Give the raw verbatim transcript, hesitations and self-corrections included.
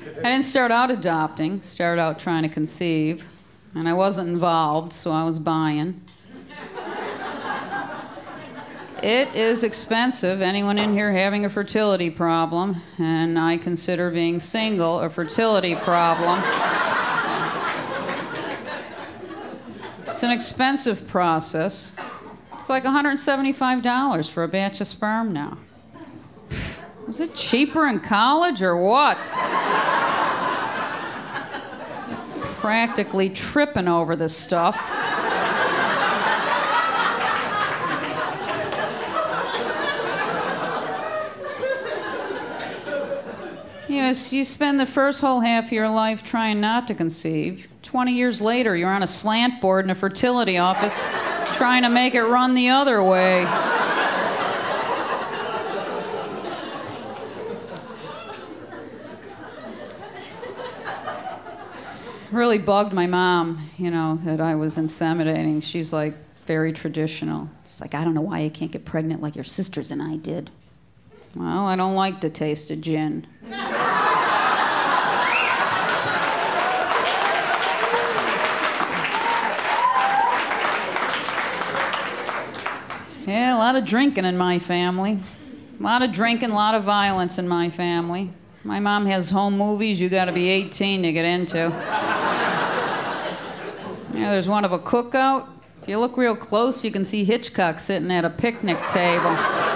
I didn't start out adopting, started out trying to conceive, and I wasn't involved, so I was buying. It is expensive. Anyone in here having a fertility problem, and I consider being single a fertility problem. It's an expensive process. It's like one hundred seventy-five dollars for a batch of sperm now. Is it cheaper in college or what? Practically tripping over this stuff. Yes, you spend the first whole half of your life trying not to conceive. Twenty years later, you're on a slant board in a fertility office trying to make it run the other way. Really bugged my mom, you know, that I was inseminating. She's like very traditional. She's like, I don't know why you can't get pregnant like your sisters and I did. Well, I don't like the taste of gin. Yeah, a lot of drinking in my family. A lot of drinking, a lot of violence in my family. My mom has home movies you gotta be eighteen to get into. Yeah, there's one of a cookout. If you look real close, you can see Hitchcock sitting at a picnic table.